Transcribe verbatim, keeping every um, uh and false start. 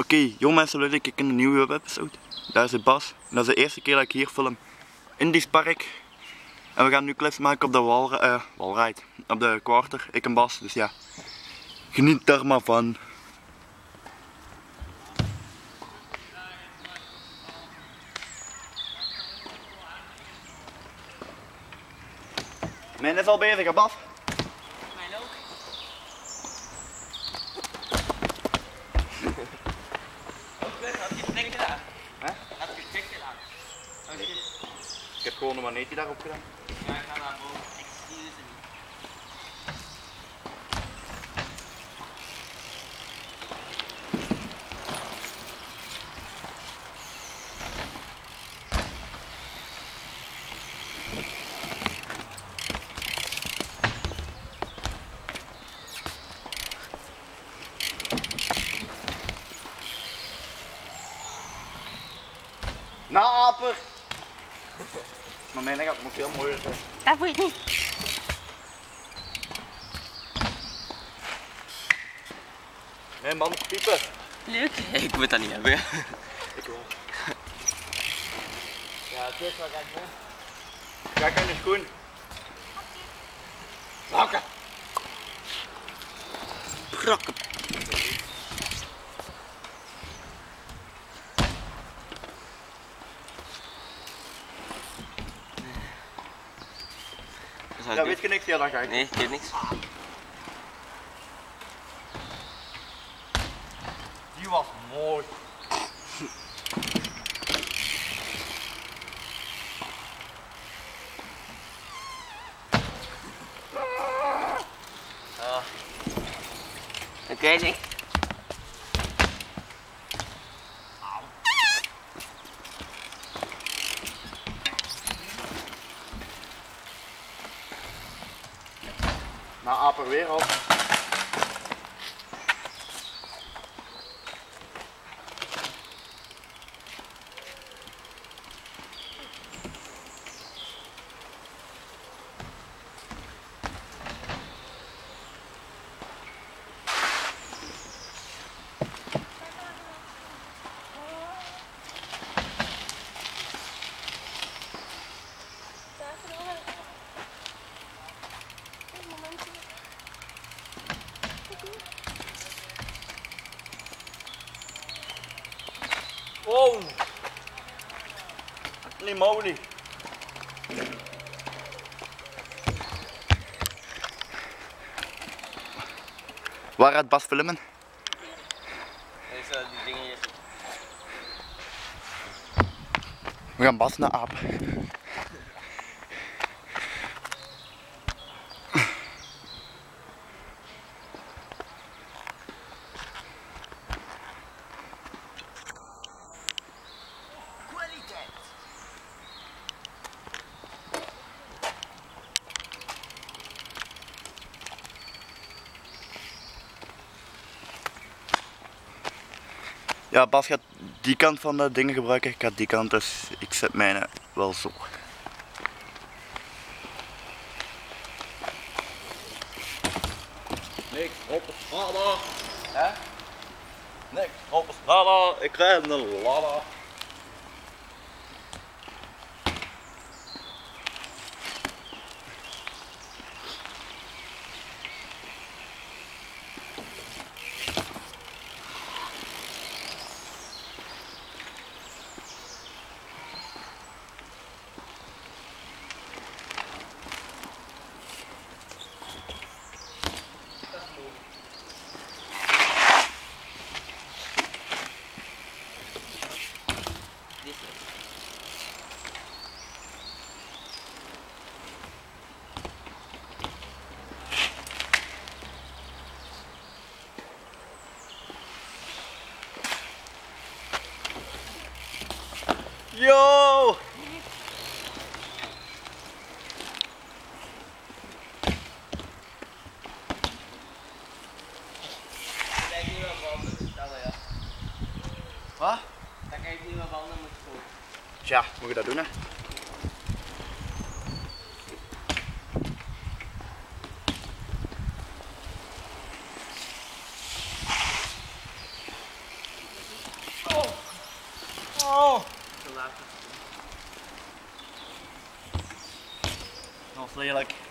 Oké, okay, jong mensen, leuk dat ik in een nieuwe web-episode. Daar is Bas. En dat is de eerste keer dat ik hier film in die park. En we gaan nu clips maken op de wal, uh, walride, op de quarter, ik en Bas. Dus ja, geniet daar maar van. Mijn is al bezig, hè Bas? Mijn ook. Had je het dik gedaan? Hè? Had je het dik gedaan? Oh shit. Ik heb gewoon een maneetje daarop gedaan. Ja, ik ga naar boven. Ik zie ze niet. Naper! Maar mijn gaat nog veel mooier zijn. Dat voel je niet. Mijn man piepen. Leuk. Ik moet dat niet hebben. Ik wel. Ja, het is wel gek, hè? Kijk aan de schoen. Brakken. Brakken. Ja, weet je niks? Ja, dan ga ik. Nee, ik weet niks. Die was mooi. Oh. Oké, okay, zeg. Nou, aper weer op. Wow! Holy moly! Waar gaat Bas filmen? Deze, die dingen hier. We gaan Bas naar aap. Ja, Bas gaat die kant van de dingen gebruiken, ik ga die kant, dus ik zet mijne wel zo. Niks op het radar. Hè? Niks op het radar, ik krijg een lada. Yo! Kijk hier wel banden te stellen, ja. Wat? Dan kan je hier wel banden moeten kopen. Tja, moet je dat doen hè? Oh! Te laat. Dat was lelijk.